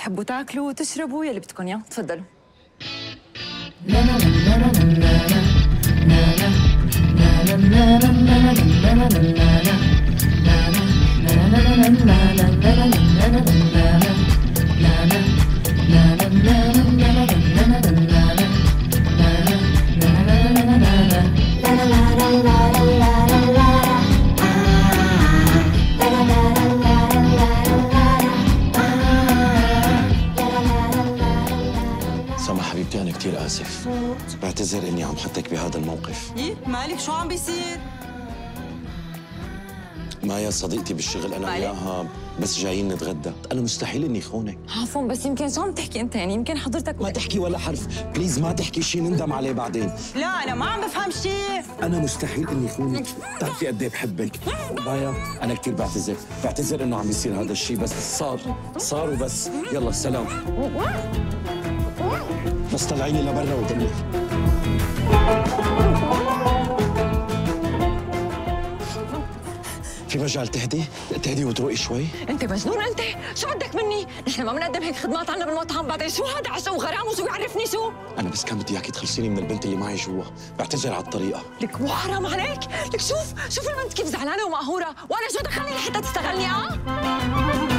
بتحبوا تاكلوا وتشربوا يلي بدكم اياه، تفضلوا. سما حبيبتي، أنا كثير آسف. بعتذر إني عم حطك بهذا الموقف. إيه مالك شو عم بيصير؟ مايا صديقتي بالشغل، أنا وياها بس جايين نتغدى. أنا مستحيل إني خونك. عفوا بس يمكن شو عم تحكي أنت؟ يعني يمكن حضرتك ما تحكي ولا حرف، بليز ما تحكي شيء نندم عليه بعدين. لا أنا ما عم بفهم شيء. أنا مستحيل إني خونك، بتعرفي قد إيه بحبك. مايا أنا كثير بعتذر إنه عم بيصير هذا الشيء، بس صار وبس. يلا سلام. بس طلعيني لبرا وقولي في مجال تهدي وتروقي شوي؟ انت مجنون انت؟ شو بدك مني؟ نحن ما بنقدم هيك خدمات عنا بالمطعم، بعدين شو هذا عشا وغرام وشو بيعرفني شو؟ انا بس كان بدي اياكي تخلصيني من البنت اللي معي جوا، بعتذر على الطريقه. لك مو حرام عليك؟ لك شوف البنت كيف زعلانه ومقهوره، وانا شو دخلني لحتى تستغلني